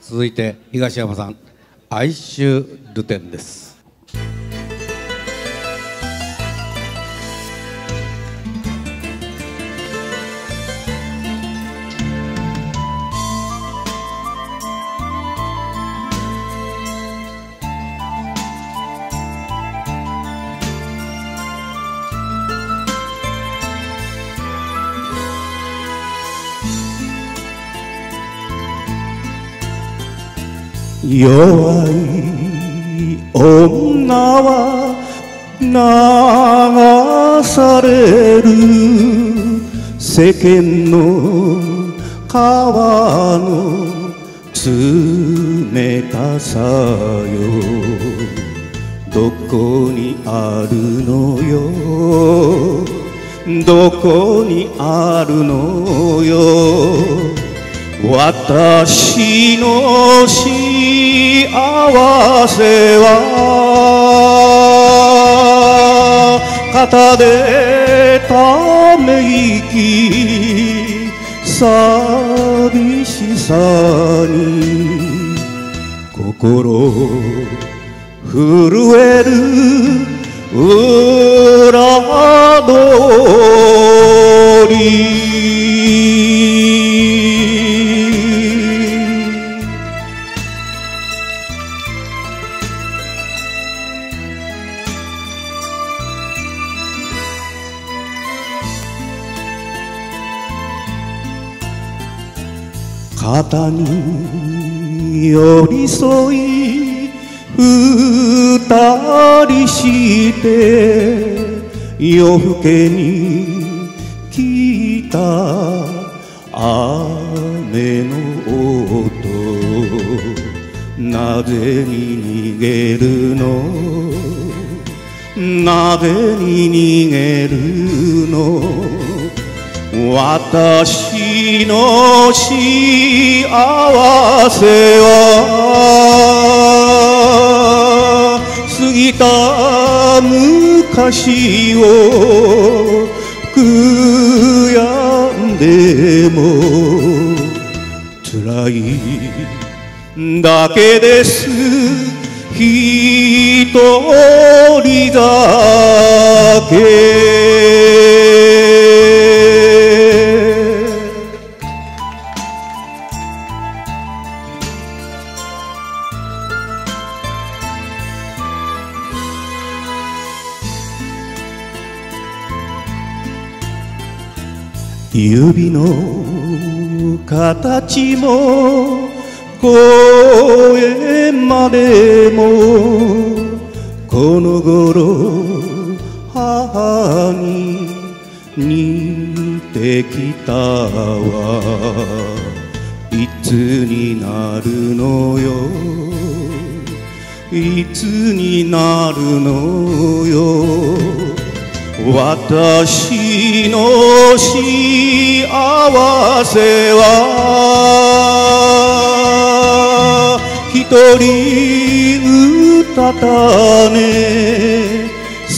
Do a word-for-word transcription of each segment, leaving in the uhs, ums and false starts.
続いて東山さん、哀愁ルテンです。 弱い女は流される世間の川の冷たさよ。どこにあるのよ、どこにあるのよ、私の幸せは。肩でため息、寂しさに心震える裏通り。肩に寄り添い二人して夜更けに来た雨の音、なぜに逃げるの、なぜに逃げるの、私の幸せは過ぎた昔を悔やんでも辛いだけです。一人だけ指の形も声までもこの頃母に似てきたわ。いつになるのよ、いつになるのよ、私の幸せは。一人うたたね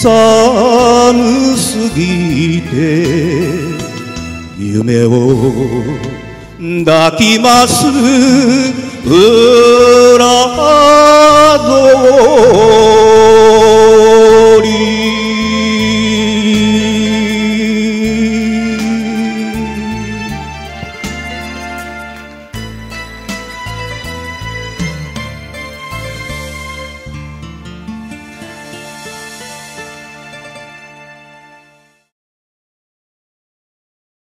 寒すぎて夢を抱きます